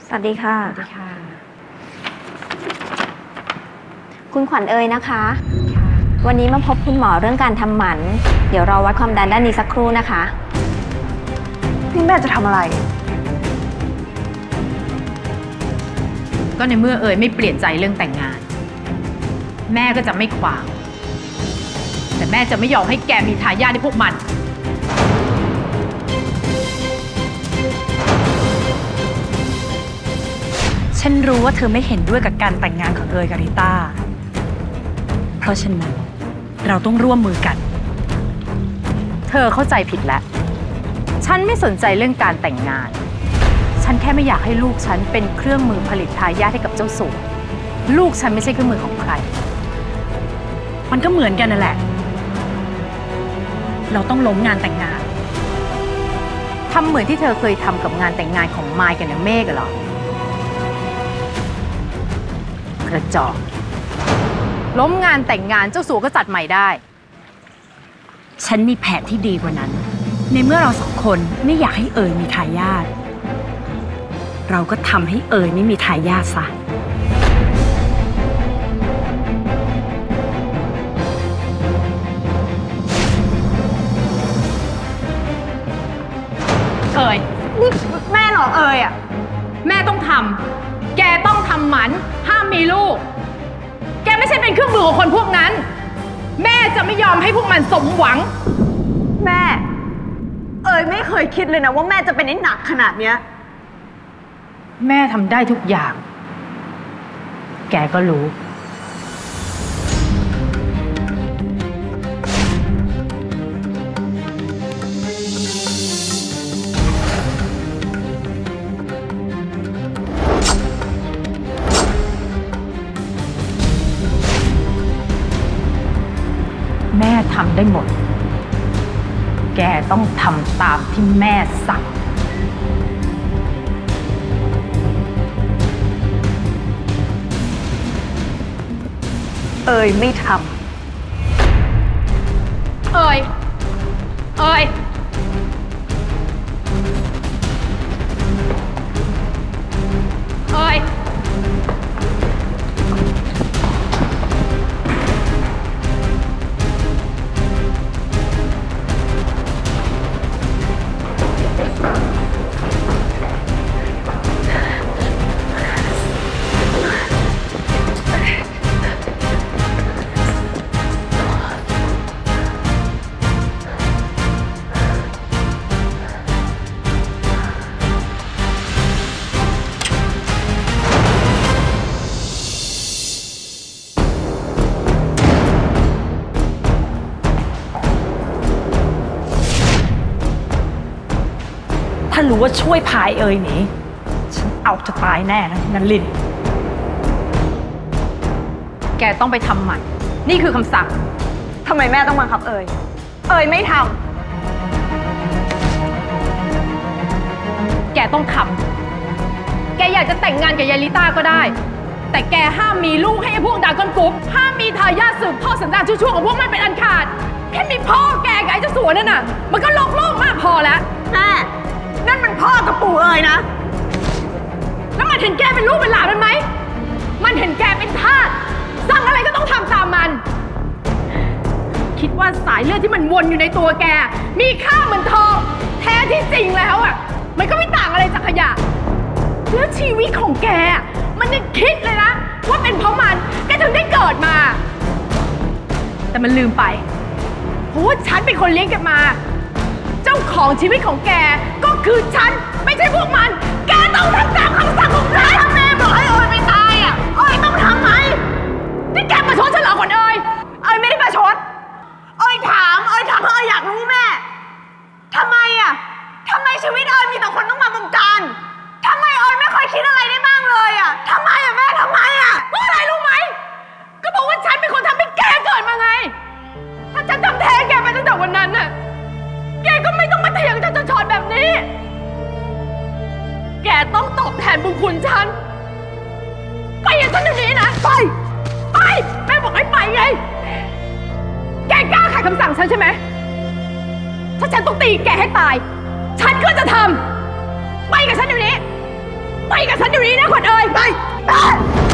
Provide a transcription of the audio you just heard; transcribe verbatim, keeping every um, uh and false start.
สวัสดีค่ะสวัสดีค่ะคุณขวัญเอ๋ยนะคะวันนี้มาพบคุณหมอเรื่องการทำหมันเดี๋ยวรอวัดความดันด้านนี้สักครู่นะคะนี่แม่จะทำอะไรก็ในเมื่อเอ๋ยไม่เปลี่ยนใจเรื่องแต่งงานแม่ก็จะไม่ขวางแต่แม่จะไม่ยอมให้แกมีทายาทให้พวกมันฉันรู้ว่าเธอไม่เห็นด้วยกับการแต่งงานของเอ๋ยกับริต้าเพราะฉะนั้นเราต้องร่วมมือกันเธอเข้าใจผิดแล้วฉันไม่สนใจเรื่องการแต่งงานฉันแค่ไม่อยากให้ลูกฉันเป็นเครื่องมือผลิตทายาทให้กับเจ้าสัวลูกฉันไม่ใช่เครื่องมือของใครมันก็เหมือนกันนั่นแหละเราต้องล้มงานแต่งงานทำเหมือนที่เธอเคยทำกับงานแต่งงานของมายกับนางเมฆเหรอกระจอกล้มงานแต่งงานเจ้าสัวก็จัดใหม่ได้ฉันมีแผนที่ดีกว่านั้นในเมื่อเราสองคนไม่อยากให้เอ๋ยมีทายาทเราก็ทำให้เอ๋ยไม่มีทายาทซะเอ๋ยนี่แม่หรอเอ๋ยอ่ะแม่ต้องทำแกต้องทำหมันห้ามมีลูกแกไม่ใช่เป็นเครื่องมือของคนพวกนั้นแม่จะไม่ยอมให้พวกมันสมหวังแม่เอ๋ยไม่เคยคิดเลยนะว่าแม่จะเป็นไอ้หนักขนาดเนี้ยแม่ทำได้ทุกอย่างแกก็รู้แม่ทำได้หมดแกต้องทำตามที่แม่สั่งเอ๋ยไม่ทำเอ๋ยเอ๋ยเอ๋ยถ้ารู้ว่าช่วยพายเอ๋ยหนีฉันเอาจะตายแน่นะนันลินแกต้องไปทำหมันนี่คือคำสั่งทำไมแม่ต้องบังคับเอ๋ยเอ๋ยไม่ทำแกต้องทำแกอยากจะแต่งงานกับยายลิต้าก็ได้แต่แกห้ามมีลูกให้พวกดากอนกรุ๊ปห้ามมีทายาทสืบทอดสันดานชั่วๆของพวกมันเป็นอันขาดแค่มีพ่อแกกับไอ้เจ้าสัวนั่นน่ะมันก็โลกโลกมากพอแล้วแม่นั่นมันพ่อกับปู่เอ๋ยนะแล้วมันเห็นแกเป็นลูกเป็นหลานมันไหมมันเห็นแกเป็นทาสสั่งอะไรก็ต้องทำตามมันคิดว่าสายเลือดที่มันวนอยู่ในตัวแกมีค่าเหมือนทองแท้ที่จริงแล้วอ่ะมันก็ไม่ต่างอะไรจากขยะแล้วชีวิตของแกมันยังคิดเลยนะว่าเป็นเพราะมันแกถึงได้เกิดมาแต่มันลืมไปเพราะว่าฉันเป็นคนเลี้ยงแกมาเจ้าของชีวิตของแกก็คือฉันไม่ใช่พวกมันแกต้องทำตามคำสั่งของฉันถ้าแม่บอกให้เอ๋ยไม่ตายอ่ะเอ๋ยต้องทำไหมนี่แกมาชดฉันเหรอขวัญเอ๋ยเอ๋ยไม่ได้มาชดเอ๋ยถามเอ๋ยถามเพราะเอ๋ยอยากรู้แม่ทำไมอ่ะทำไมชีวิตเอ๋ยมีแต่คนต้องมาบงการทำไมเอ๋ยไม่เคยคิดอะไรได้บ้างเลยอ่ะทำไมอ่ะแม่ทำไมอ่ะเพราะอะไรรู้ไหมก็บอกว่าฉันเป็นคนทำให้แกเกิดมาไงถ้าฉันทำแท้แกไปตั้งแต่วันนั้นน่ะแกก็ไม่ต้องมาเถียงฉันจนชอนแบบนี้แกต้องตอบแทนบุญคุณฉันไปอย่างฉันเดี๋ยวนี้นะไปไปแม่บอกให้ไปไงแกกล้าขัดคำสั่งฉันใช่ไหมถ้าฉันต้องตีแกให้ตายฉันก็จะทำไปกับฉันเดี๋ยวนี้ไปกับฉันเดี๋ยวอยู่นี้นะขวัญเอ่ยไป